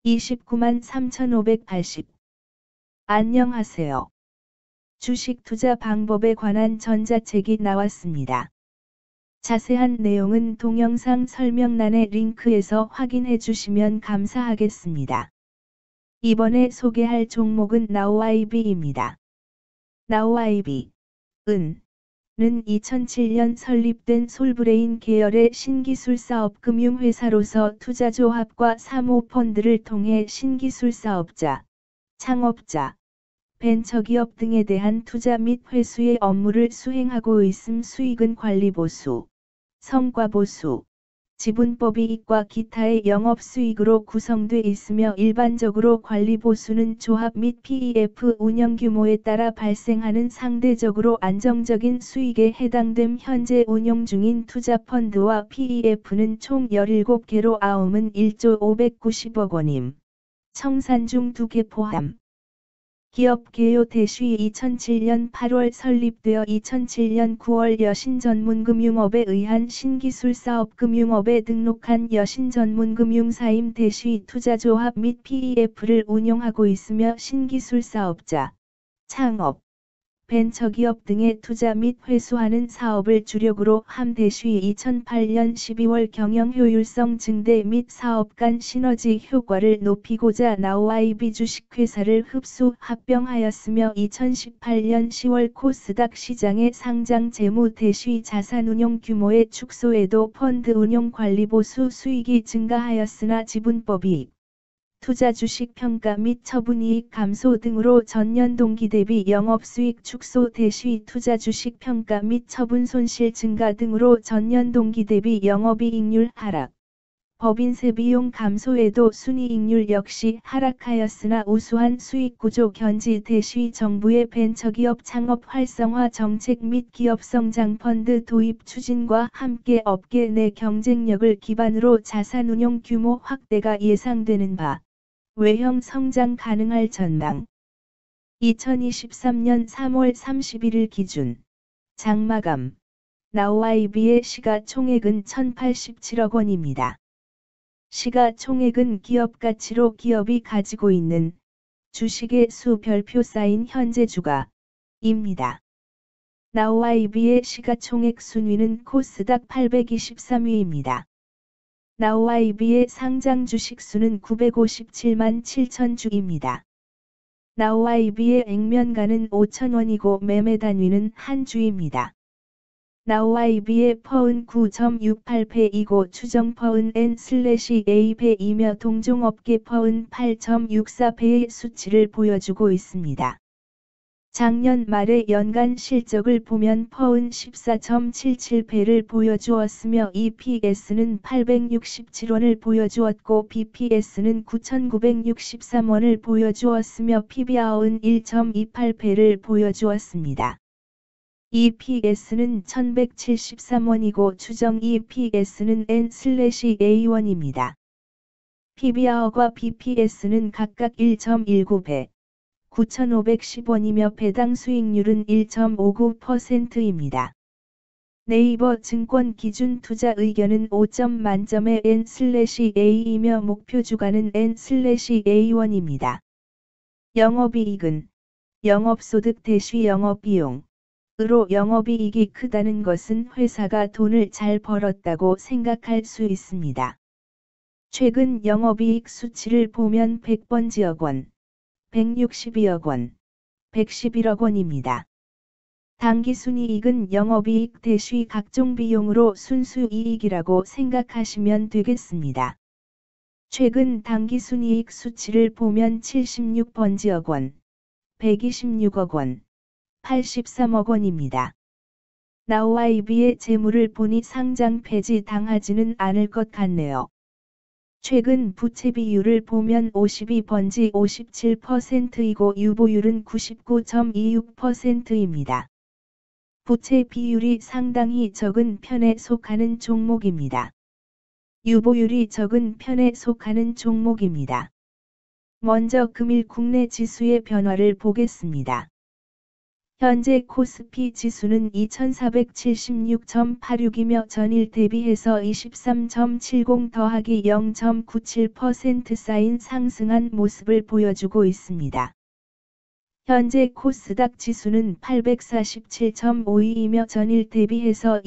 29만 3,580. 안녕하세요. 주식 투자 방법에 관한 전자책이 나왔습니다. 자세한 내용은 동영상 설명란의 링크에서 확인해 주시면 감사하겠습니다. 이번에 소개할 종목은 나우아이비입니다. 나우아이비, 은 2007년 설립된 솔브레인 계열의 신기술 사업 금융회사로서 투자조합과 사모펀드를 통해 신기술 사업자, 창업자, 벤처기업 등에 대한 투자 및 회수의 업무를 수행하고 있음. 수익은 관리보수, 성과보수, 지분법이익과 기타의 영업수익으로 구성돼 있으며 일반적으로 관리보수는 조합 및 PEF 운영규모에 따라 발생하는 상대적으로 안정적인 수익에 해당됨. 현재 운용 중인 투자펀드와 PEF는 총 17개로 아움은 1조 590억 원임. 청산 중 2개 포함. 기업 개요 대시 2007년 8월 설립되어 2007년 9월 여신전문금융업에 의한 신기술 사업 금융업에 등록한 여신전문금융사임. 대시 투자조합 및 PEF를 운용하고 있으며 신기술 사업자, 창업, 벤처기업 등에 투자 및 회수하는 사업을 주력으로 함. 대시 2008년 12월 경영효율성 증대 및 사업 간 시너지 효과를 높이고자 나우아이비 주식회사를 흡수 합병하였으며 2018년 10월 코스닥 시장에 상장. 재무 대시 자산운용 규모의 축소에도 펀드 운용 관리보수 수익이 증가하였으나 지분법이익, 투자 주식 평가 및 처분이익 감소 등으로 전년 동기 대비 영업수익 축소. 대시 투자 주식 평가 및 처분 손실 증가 등으로 전년 동기 대비 영업이익률 하락. 법인세 비용 감소에도 순이익률 역시 하락하였으나 우수한 수익 구조 견지. 대시 정부의 벤처기업 창업 활성화 정책 및 기업 성장 펀드 도입 추진과 함께 업계 내 경쟁력을 기반으로 자산운용 규모 확대가 예상되는 바 외형 성장 가능할 전망. 2023년 3월 31일 기준 장마감 나우아이비의 시가총액은 1,087억 원입니다. 시가총액은 기업가치로 기업이 가지고 있는 주식의 수 별표 쌓인 현재 주가입니다. 나우아이비의 시가총액 순위는 코스닥 823위입니다. 나우아이비의 상장 주식수는 957만 7천 주입니다. 나우아이비의 액면가는 5,000원이고 매매 단위는 한 주입니다. 나우아이비의 퍼은 9.68배이고 추정 퍼은 N/A배이며 동종업계 퍼은 8.64배의 수치를 보여주고 있습니다. 작년 말의 연간 실적을 보면 퍼은 14.77배를 보여주었으며 EPS는 867원을 보여주었고 BPS는 9,963원을 보여주었으며 PBR은 1.28배를 보여주었습니다. EPS는 1,173원이고 추정 EPS는 N/A1입니다. PBR과 BPS는 각각 1.19배, 9,510원이며 배당 수익률은 1.59%입니다. 네이버 증권 기준 투자 의견은 5점 만점의 N/A이며 목표 주가는 N/A1입니다. 영업이익은 영업소득 대시 영업비용 으로 영업이익이 크다는 것은 회사가 돈을 잘 벌었다고 생각할 수 있습니다. 최근 영업이익 수치를 보면 100번지억 원, 162억 원, 111억 원입니다. 당기순이익은 영업이익 대시 각종 비용으로 순수이익이라고 생각하시면 되겠습니다. 최근 당기순이익 수치를 보면 76번지억 원, 126억 원, 83억 원입니다. 나우아이비의 재물을 보니 상장 폐지 당하지는 않을 것 같네요. 최근 부채 비율을 보면 52번지 57%이고 유보율은 99.26%입니다. 부채 비율이 상당히 적은 편에 속하는 종목입니다. 유보율이 적은 편에 속하는 종목입니다. 먼저 금일 국내 지수의 변화를 보겠습니다. 현재 코스피 지수는 2476.86이며 전일 대비해서 23.70 더하기 0.97% 쌓인 상승한 모습을 보여주고 있습니다. 현재 코스닥 지수는 847.52이며 전일 대비해서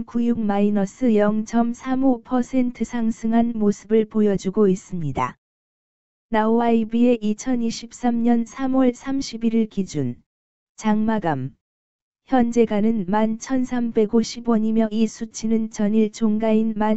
2.96-0.35% 상승한 모습을 보여주고 있습니다. 나우아이비의 2023년 3월 31일 기준 장마감 현재가는 11,350원이며 이 수치는 전일 종가인